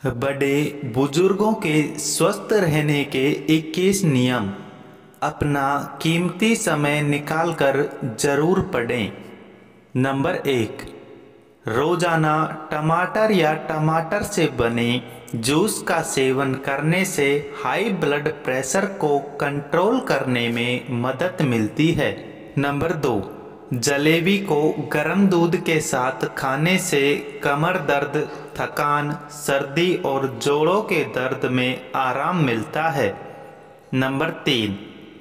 बड़े बुजुर्गों के स्वस्थ रहने के 21 नियम अपना कीमती समय निकालकर जरूर पढ़ें। नंबर 1, रोजाना टमाटर या टमाटर से बने जूस का सेवन करने से हाई ब्लड प्रेशर को कंट्रोल करने में मदद मिलती है। नंबर 2, जलेबी को गर्म दूध के साथ खाने से कमर दर्द, थकान, सर्दी और जोड़ों के दर्द में आराम मिलता है। नंबर 3,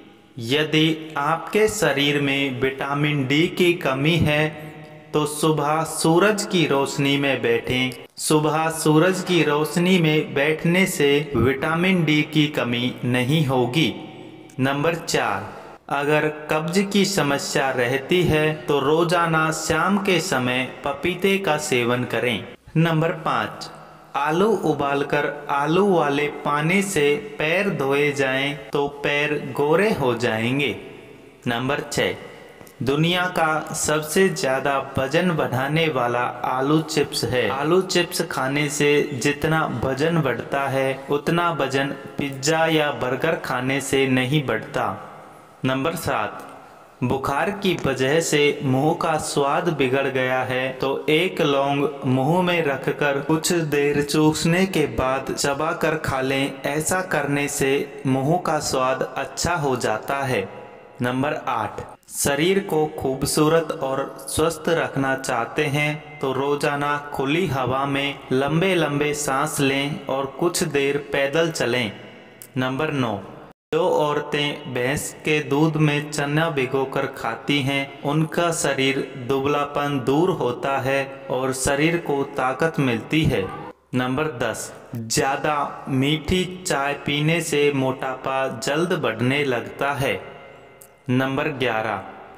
यदि आपके शरीर में विटामिन डी की कमी है तो सुबह सूरज की रोशनी में बैठें। सुबह सूरज की रोशनी में बैठने से विटामिन डी की कमी नहीं होगी। नंबर 4, अगर कब्ज की समस्या रहती है तो रोजाना शाम के समय पपीते का सेवन करें। नंबर 5, आलू उबालकर आलू वाले पानी से पैर धोए जाएं तो पैर गोरे हो जाएंगे। नंबर 6, दुनिया का सबसे ज़्यादा वजन बढ़ाने वाला आलू चिप्स है। आलू चिप्स खाने से जितना वजन बढ़ता है उतना वजन पिज्ज़ा या बर्गर खाने से नहीं बढ़ता। नंबर 7, बुखार की वजह से मुंह का स्वाद बिगड़ गया है तो एक लौंग मुंह में रखकर कुछ देर चूसने के बाद चबाकर खा लें। ऐसा करने से मुंह का स्वाद अच्छा हो जाता है। नंबर 8, शरीर को खूबसूरत और स्वस्थ रखना चाहते हैं तो रोजाना खुली हवा में लंबे लंबे सांस लें और कुछ देर पैदल चलें। नंबर 9, जो औरतें भैंस के दूध में चना भिगोकर खाती हैं उनका शरीर दुबलापन दूर होता है और शरीर को ताकत मिलती है। नंबर 10, ज़्यादा मीठी चाय पीने से मोटापा जल्द बढ़ने लगता है। नंबर 11,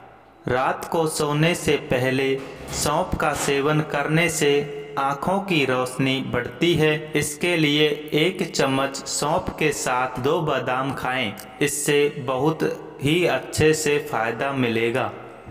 रात को सोने से पहले सौंफ का सेवन करने से आँखों की रोशनी बढ़ती है। इसके लिए 1 चम्मच सौंफ के साथ 2 बादाम खाएं। इससे बहुत ही अच्छे से फायदा मिलेगा।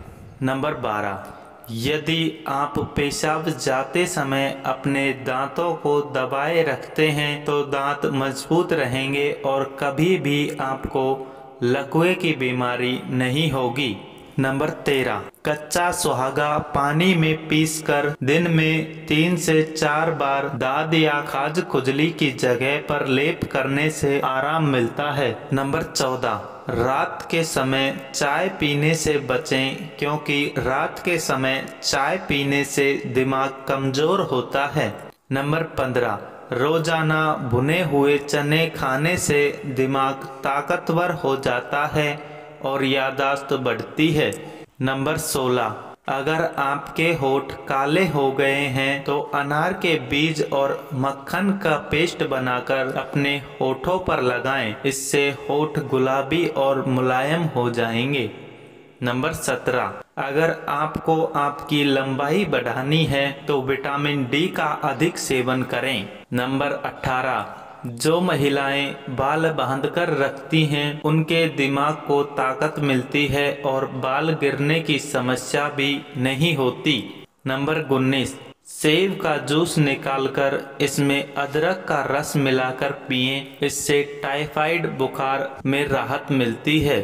नंबर 12, यदि आप पेशाब जाते समय अपने दांतों को दबाए रखते हैं तो दांत मजबूत रहेंगे और कभी भी आपको लकवे की बीमारी नहीं होगी। नंबर 13, कच्चा सुहागा पानी में पीसकर दिन में 3 से 4 बार दाद या खाज खुजली की जगह पर लेप करने से आराम मिलता है। नंबर 14, रात के समय चाय पीने से बचें क्योंकि रात के समय चाय पीने से दिमाग कमजोर होता है। नंबर 15, रोजाना भुने हुए चने खाने से दिमाग ताकतवर हो जाता है और याददाश्त बढ़ती है। नंबर 16, अगर आपके होठ काले हो गए हैं तो अनार के बीज और मक्खन का पेस्ट बनाकर अपने होठों पर लगाएं। इससे होठ गुलाबी और मुलायम हो जाएंगे। नंबर 17, अगर आपको आपकी लंबाई बढ़ानी है तो विटामिन डी का अधिक सेवन करें। नंबर 18, जो महिलाएं बाल बांधकर रखती हैं उनके दिमाग को ताकत मिलती है और बाल गिरने की समस्या भी नहीं होती। नंबर 19, सेब का जूस निकालकर इसमें अदरक का रस मिलाकर पिएं। इससे टाइफाइड बुखार में राहत मिलती है।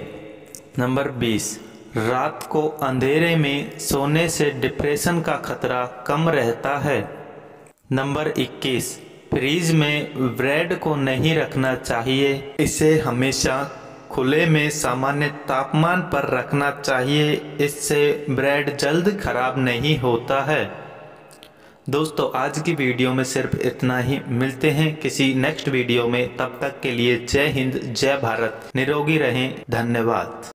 नंबर 20, रात को अंधेरे में सोने से डिप्रेशन का खतरा कम रहता है। नंबर 21, फ्रीज में ब्रेड को नहीं रखना चाहिए। इसे हमेशा खुले में सामान्य तापमान पर रखना चाहिए। इससे ब्रेड जल्द खराब नहीं होता है। दोस्तों, आज की वीडियो में सिर्फ इतना ही। मिलते हैं किसी नेक्स्ट वीडियो में। तब तक के लिए जय हिंद, जय भारत, निरोगी रहें। धन्यवाद।